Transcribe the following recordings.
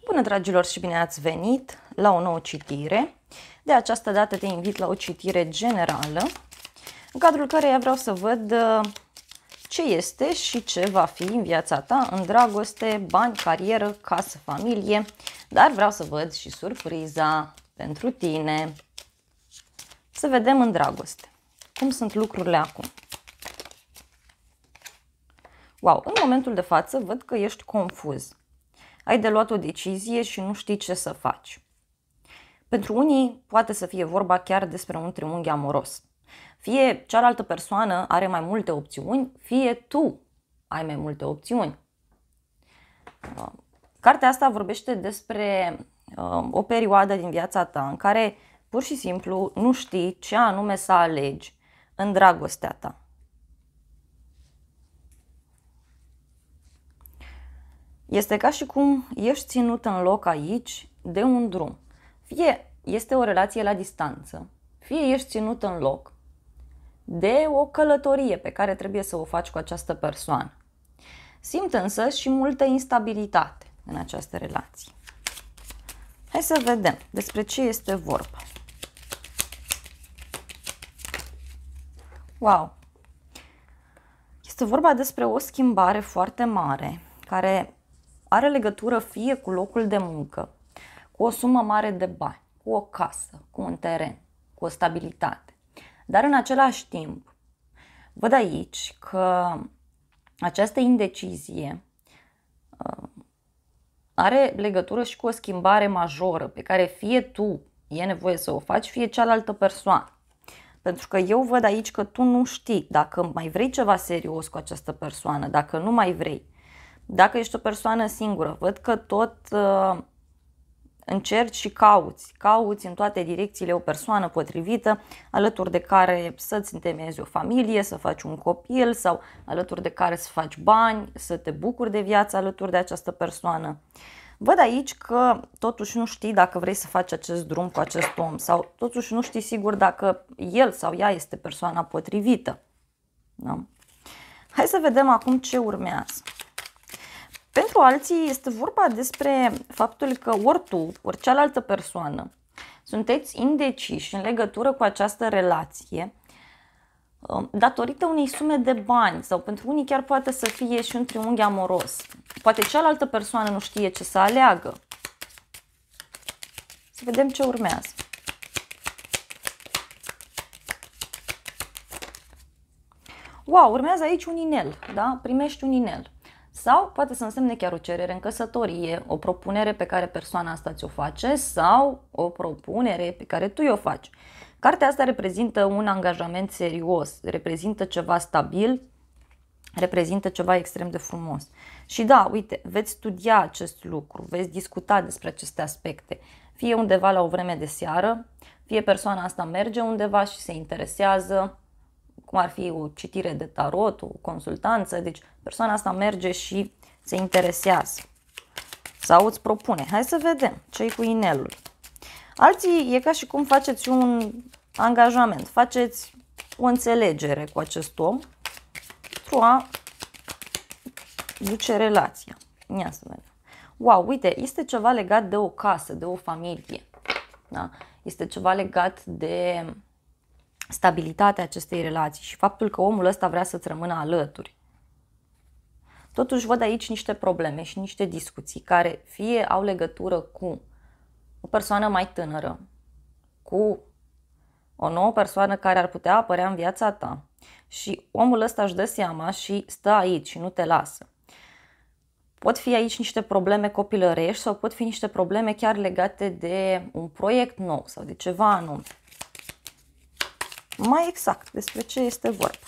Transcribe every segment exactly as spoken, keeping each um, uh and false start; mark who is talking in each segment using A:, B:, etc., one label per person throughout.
A: Bună, dragilor, și bine ați venit la o nouă citire. De această dată te invit la o citire generală, în cadrul căreia vreau să văd ce este și ce va fi în viața ta, în dragoste, bani, carieră, casă, familie, dar vreau să văd și surpriza pentru tine. Să vedem în dragoste. Cum sunt lucrurile acum? Wow, în momentul de față văd că ești confuz. Ai de luat o decizie și nu știi ce să faci. Pentru unii poate să fie vorba chiar despre un triunghi amoros. Fie cealaltă persoană are mai multe opțiuni, fie tu ai mai multe opțiuni. Cartea asta vorbește despre uh, o perioadă din viața ta în care pur și simplu nu știi ce anume să alegi în dragostea ta. Este ca și cum ești ținut în loc aici de un drum. Fie este o relație la distanță, fie ești ținut în loc de o călătorie pe care trebuie să o faci cu această persoană. Simt însă și multă instabilitate în această relație. Hai să vedem despre ce este vorba. Wow! Este vorba despre o schimbare foarte mare care are legătură fie cu locul de muncă, cu o sumă mare de bani, cu o casă, cu un teren, cu o stabilitate. Dar în același timp, văd aici că această indecizie uh, are legătură și cu o schimbare majoră pe care fie tu e nevoie să o faci, fie cealaltă persoană. Pentru că eu văd aici că tu nu știi dacă mai vrei ceva serios cu această persoană, dacă nu mai vrei. Dacă ești o persoană singură, văd că tot uh, încerci și cauți, cauți în toate direcțiile o persoană potrivită, alături de care să-ți întemeiezi o familie, să faci un copil sau alături de care să faci bani, să te bucuri de viață alături de această persoană. Văd aici că totuși nu știi dacă vrei să faci acest drum cu acest om sau totuși nu știi sigur dacă el sau ea este persoana potrivită. Da? Hai să vedem acum ce urmează. Pentru alții este vorba despre faptul că ori tu, ori cealaltă persoană sunteți indeciși în legătură cu această relație datorită unei sume de bani sau pentru unii chiar poate să fie și un triunghi amoros. Poate cealaltă persoană nu știe ce să aleagă. Să vedem ce urmează. Wow, urmează aici un inel, da? Primești un inel. Sau poate să însemne chiar o cerere în căsătorie, o propunere pe care persoana asta ți-o face sau o propunere pe care tu o faci. Cartea asta reprezintă un angajament serios, reprezintă ceva stabil, reprezintă ceva extrem de frumos. Și da, uite, veți studia acest lucru, veți discuta despre aceste aspecte, fie undeva la o vreme de seară, fie persoana asta merge undeva și se interesează, cum ar fi o citire de tarot, o consultanță, deci persoana asta merge și se interesează sau îți propune. Hai să vedem ce-i cu inelul. Alții e ca și cum faceți un angajament, faceți o înțelegere cu acest om pentru a duce relația. Ia să vedem. Wow, uite, este ceva legat de o casă, de o familie. Da? Este ceva legat de stabilitatea acestei relații și faptul că omul ăsta vrea să-ți rămână alături. Totuși văd aici niște probleme și niște discuții care fie au legătură cu o persoană mai tânără, cu o nouă persoană care ar putea apărea în viața ta și omul ăsta își dă seama și stă aici și nu te lasă. Pot fi aici niște probleme copilărești sau pot fi niște probleme chiar legate de un proiect nou sau de ceva anume. Mai exact despre ce este vorba.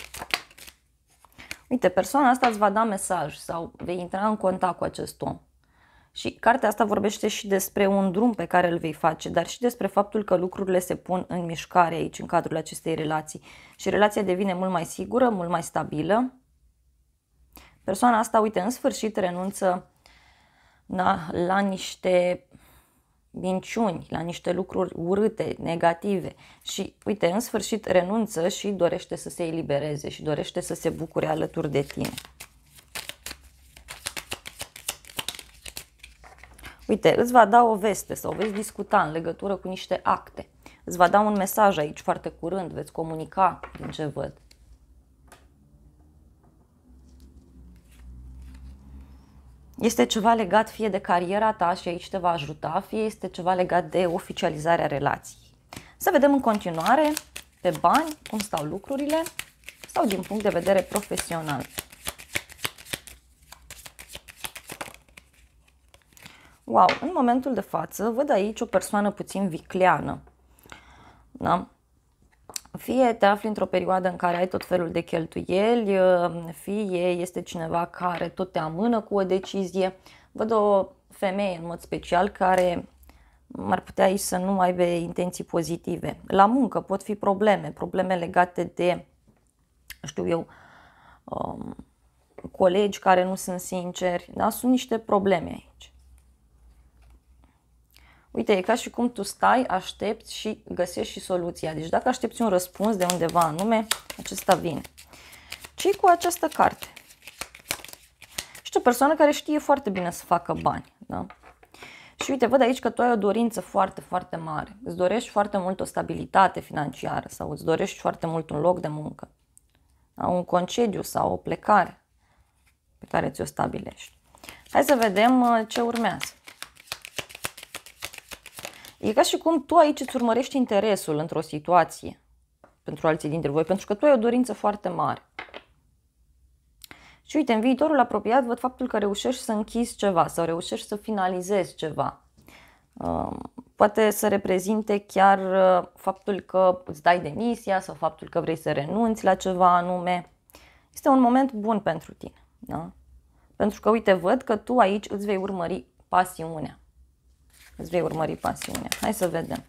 A: Uite, persoana asta îți va da mesaj sau vei intra în contact cu acest om. Și cartea asta vorbește și despre un drum pe care îl vei face, dar și despre faptul că lucrurile se pun în mișcare aici, în cadrul acestei relații. Și relația devine mult mai sigură, mult mai stabilă. Persoana asta, uite, în sfârșit renunță la, la niște minciuni, la niște lucruri urâte, negative și, uite, în sfârșit renunță și dorește să se elibereze și dorește să se bucure alături de tine. Uite, îți va da o veste sau veți discuta în legătură cu niște acte. Îți va da un mesaj aici foarte curând, veți comunica din ce văd. Este ceva legat fie de cariera ta și aici te va ajuta, fie este ceva legat de oficializarea relației. Să vedem în continuare pe bani cum stau lucrurile sau din punct de vedere profesional. Wow, în momentul de față văd aici o persoană puțin vicleană. Da? Fie te afli într-o perioadă în care ai tot felul de cheltuieli, fie este cineva care tot te amână cu o decizie. Văd o femeie în mod special care ar putea aici să nu aibă intenții pozitive. La muncă pot fi probleme, probleme legate de, știu eu, um, colegi care nu sunt sinceri, da? Sunt niște probleme aici. Uite, e ca și cum tu stai, aștepți și găsești și soluția. Deci dacă aștepți un răspuns de undeva anume, acesta vine. Ce cu această carte? Ești o persoană care știe foarte bine să facă bani. Da? Și uite, văd aici că tu ai o dorință foarte, foarte mare. Îți dorești foarte mult o stabilitate financiară sau îți dorești foarte mult un loc de muncă. Da? Un concediu sau o plecare pe care ți-o stabilești. Hai să vedem ce urmează. E ca și cum tu aici îți urmărești interesul într-o situație pentru alții dintre voi, pentru că tu ai o dorință foarte mare. Și uite, în viitorul apropiat văd faptul că reușești să închizi ceva sau reușești să finalizezi ceva. Poate să reprezinte chiar faptul că îți dai demisia sau faptul că vrei să renunți la ceva anume. Este un moment bun pentru tine. Da? Pentru că, uite, văd că tu aici îți vei urmări pasiunea. Îți vei urmări pasiunea. Hai să vedem.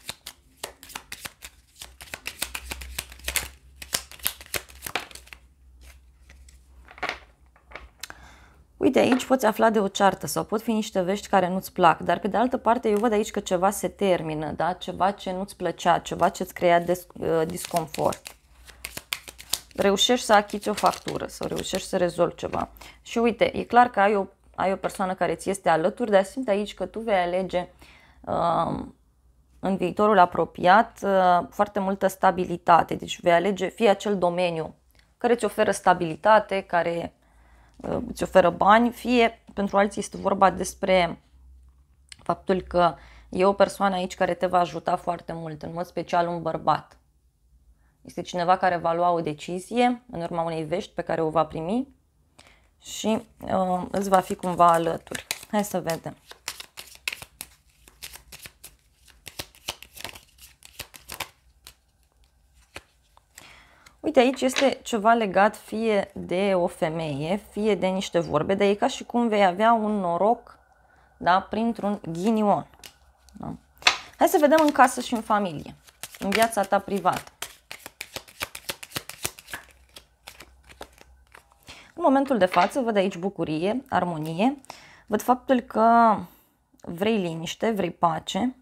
A: Uite, aici poți afla de o ceartă sau pot fi niște vești care nu-ți plac, dar pe de altă parte eu văd aici că ceva se termină, da? Ceva ce nu-ți plăcea, ceva ce îți crea disconfort. Reușești să achiți o factură sau reușești să rezolvi ceva. Și uite, e clar că ai o, ai o persoană care ți este alături, dar simt aici că tu vei alege uh, în viitorul apropiat uh, foarte multă stabilitate. Deci vei alege fie acel domeniu care îți oferă stabilitate, care îți oferă bani, fie pentru alții este vorba despre faptul că e o persoană aici care te va ajuta foarte mult, în mod special un bărbat. Este cineva care va lua o decizie în urma unei vești pe care o va primi și uh, îți va fi cumva alături. Hai să vedem. Uite, aici este ceva legat fie de o femeie, fie de niște vorbe, dar e ca și cum vei avea un noroc, da, printr-un ghinion. Da? Hai să vedem în casă și în familie, în viața ta privată. În momentul de față văd aici bucurie, armonie, văd faptul că vrei liniște, vrei pace.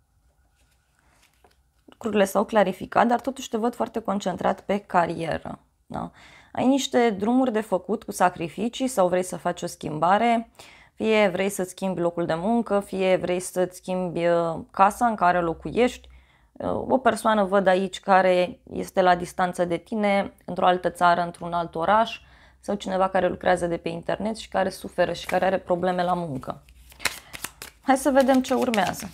A: Lucrurile s-au clarificat, dar totuși te văd foarte concentrat pe carieră. Da? Ai niște drumuri de făcut cu sacrificii sau vrei să faci o schimbare, fie vrei să-ți schimbi locul de muncă, fie vrei să-ți schimbi casa în care locuiești. O persoană văd aici care este la distanță de tine, într-o altă țară, într-un alt oraș, sau cineva care lucrează de pe internet și care suferă și care are probleme la muncă. Hai să vedem ce urmează.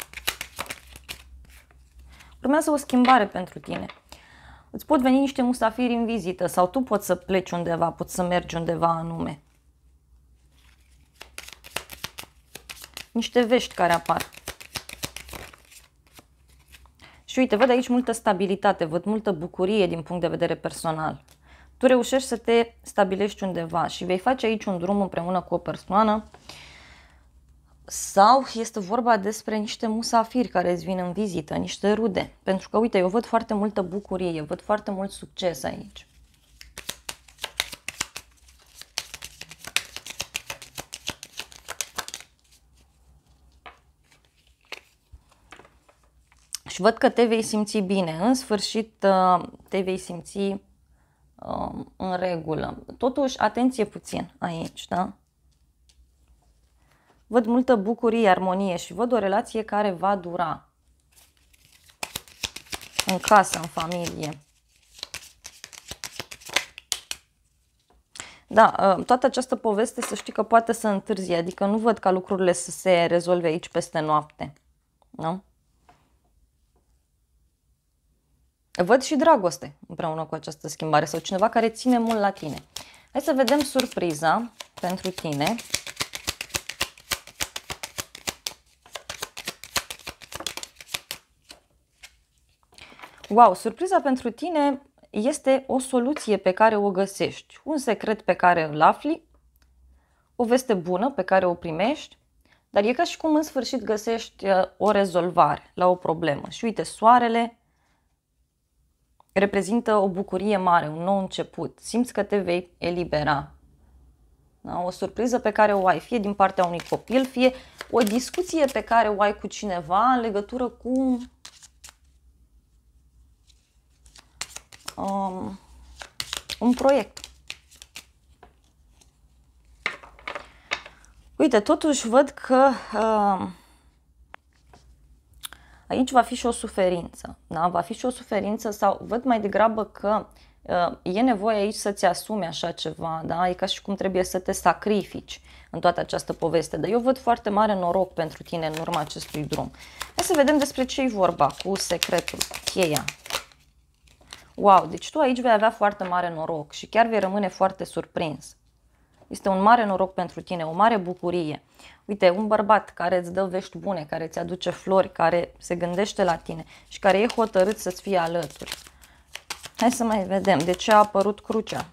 A: Urmează o schimbare pentru tine. Îți pot veni niște musafiri în vizită sau tu poți să pleci undeva, poți să mergi undeva anume. Niște vești care apar. Și uite, văd aici multă stabilitate, văd multă bucurie din punct de vedere personal. Tu reușești să te stabilești undeva și vei face aici un drum împreună cu o persoană sau este vorba despre niște musafiri care îți vin în vizită, niște rude. Pentru că, uite, eu văd foarte multă bucurie, văd foarte mult succes aici. Și văd că te vei simți bine. În sfârșit, te vei simți în regulă. Totuși, atenție puțin aici, da? Văd multă bucurie, armonie și văd o relație care va dura. În casă, în familie. Da, toată această poveste să știi că poate să întârzie, adică nu văd ca lucrurile să se rezolve aici peste noapte. Nu? Văd și dragoste împreună cu această schimbare sau cineva care ține mult la tine. Hai să vedem surpriza pentru tine. Wow, surpriza pentru tine este o soluție pe care o găsești, un secret pe care îl afli, o veste bună pe care o primești, dar e ca și cum în sfârșit găsești o rezolvare la o problemă. Și uite, soarele reprezintă o bucurie mare, un nou început. Simți că te vei elibera. Da? O surpriză pe care o ai, fie din partea unui copil, fie o discuție pe care o ai cu cineva în legătură cu um, un proiect. Uite, totuși văd că uh, aici va fi și o suferință, da? Va fi și o suferință sau văd mai degrabă că uh, e nevoie aici să-ți asumi așa ceva, da? E ca și cum trebuie să te sacrifici în toată această poveste, dar eu văd foarte mare noroc pentru tine în urma acestui drum. Hai să vedem despre ce e vorba cu secretul, cheia. Wow, deci tu aici vei avea foarte mare noroc și chiar vei rămâne foarte surprins. Este un mare noroc pentru tine, o mare bucurie. Uite, un bărbat care îți dă vești bune, care îți aduce flori, care se gândește la tine și care e hotărât să-ți fie alături. Hai să mai vedem de ce a apărut crucea.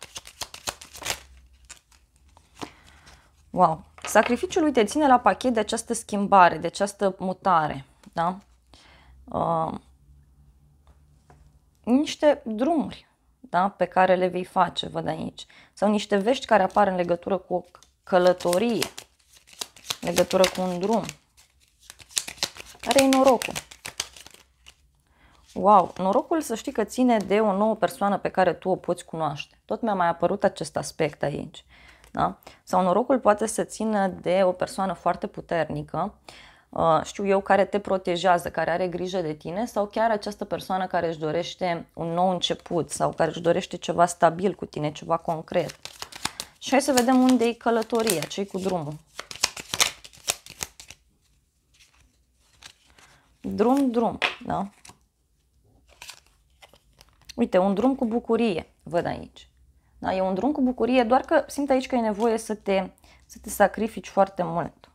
A: Wow! Sacrificiul, uite, ține la pachet de această schimbare, de această mutare. Da? Uh, niște drumuri, da? Pe care le vei face, văd aici. Sau niște vești care apar în legătură cu o călătorie, în legătură cu un drum. Care e norocul? Wow, norocul să știi că ține de o nouă persoană pe care tu o poți cunoaște. Tot mi-a mai apărut acest aspect aici. Da? Sau norocul poate să țină de o persoană foarte puternică, uh, știu eu, care te protejează, care are grijă de tine, sau chiar această persoană care își dorește un nou început sau care își dorește ceva stabil cu tine, ceva concret. Și hai să vedem unde e călătoria, ce-i cu drumul. Drum, drum, da? Uite, un drum cu bucurie, văd aici. Da, e un drum cu bucurie, doar că simt aici că e nevoie să te, să te sacrifici foarte mult.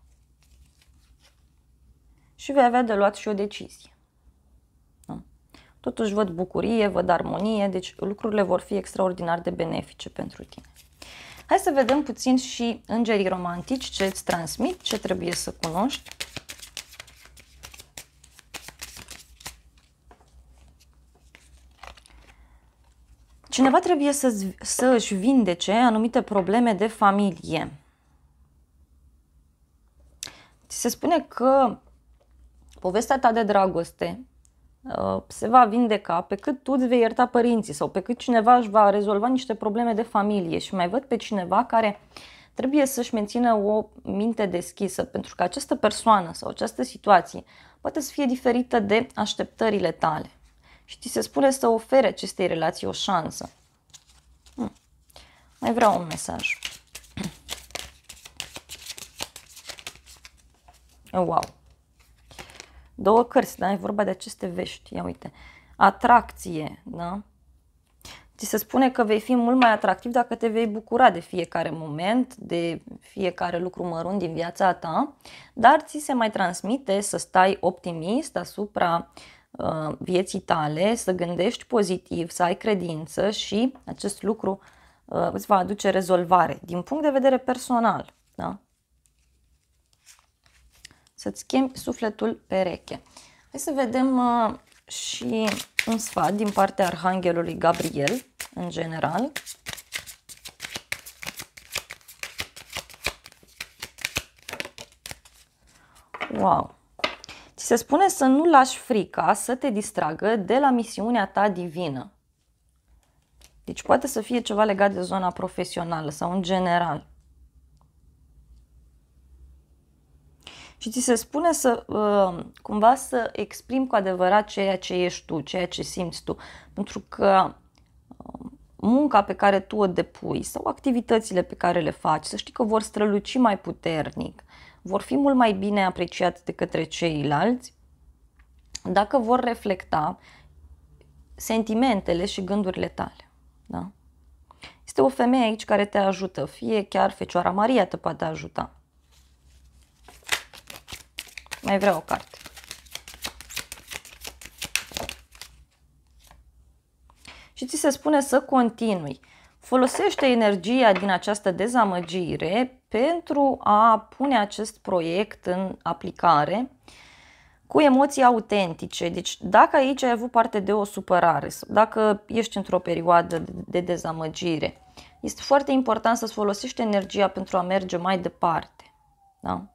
A: Și vei avea de luat și o decizie. Da? Totuși văd bucurie, văd armonie, deci lucrurile vor fi extraordinar de benefice pentru tine. Hai să vedem puțin și îngerii romantici, ce îți transmit, ce trebuie să cunoști. Cineva trebuie să, să își vindece anumite probleme de familie. Ți se spune că povestea ta de dragoste uh, se va vindeca pe cât tu îți vei ierta părinții sau pe cât cineva își va rezolva niște probleme de familie. Și mai văd pe cineva care trebuie să-și mențină o minte deschisă, pentru că această persoană sau această situație poate să fie diferită de așteptările tale. Și ți se spune să ofere acestei relații o șansă. Hmm. Mai vreau un mesaj. Wow! Două cărți, da? E vorba de aceste vești. Ia uite. Atracție, da? Ți se spune că vei fi mult mai atractiv dacă te vei bucura de fiecare moment, de fiecare lucru mărunt din viața ta, dar ți se mai transmite să stai optimist asupra uh, vieții tale, să gândești pozitiv, să ai credință și acest lucru uh, îți va aduce rezolvare din punct de vedere personal, da? Să-ți schimbi sufletul pereche. Hai să vedem uh, și un sfat din partea Arhanghelului Gabriel, în general. Wow! Ți se spune să nu lași frica să te distragă de la misiunea ta divină. Deci poate să fie ceva legat de zona profesională sau în general. Și ți se spune să uh, cumva să exprimi cu adevărat ceea ce ești tu, ceea ce simți tu. Pentru că uh, munca pe care tu o depui sau activitățile pe care le faci, să știi că vor străluci mai puternic, vor fi mult mai bine apreciate de către ceilalți dacă vor reflecta sentimentele și gândurile tale. Da? Este o femeie aici care te ajută, fie chiar Fecioara Maria te poate ajuta. Mai vreau o carte. Și ți se spune să continui. Folosește energia din această dezamăgire pentru a pune acest proiect în aplicare cu emoții autentice. Deci dacă aici ai avut parte de o supărare, dacă ești într-o perioadă de dezamăgire, este foarte important să-ți folosești energia pentru a merge mai departe. Da?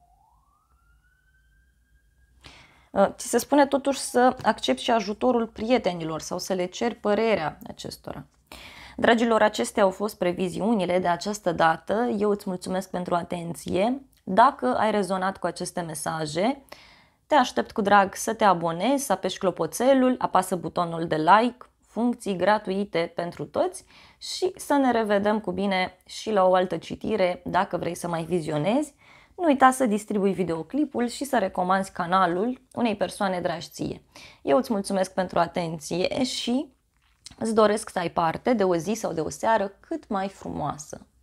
A: Ți se spune totuși să accepti și ajutorul prietenilor sau să le ceri părerea acestora. Dragilor, acestea au fost previziunile de această dată. Eu îți mulțumesc pentru atenție. Dacă ai rezonat cu aceste mesaje, te aștept cu drag să te abonezi, să apeși clopoțelul, apasă butonul de like, funcții gratuite pentru toți și să ne revedem cu bine și la o altă citire dacă vrei să mai vizionezi. Nu uita să distribui videoclipul și să recomanzi canalul unei persoane dragi ție. Eu îți mulțumesc pentru atenție și îți doresc să ai parte de o zi sau de o seară cât mai frumoasă.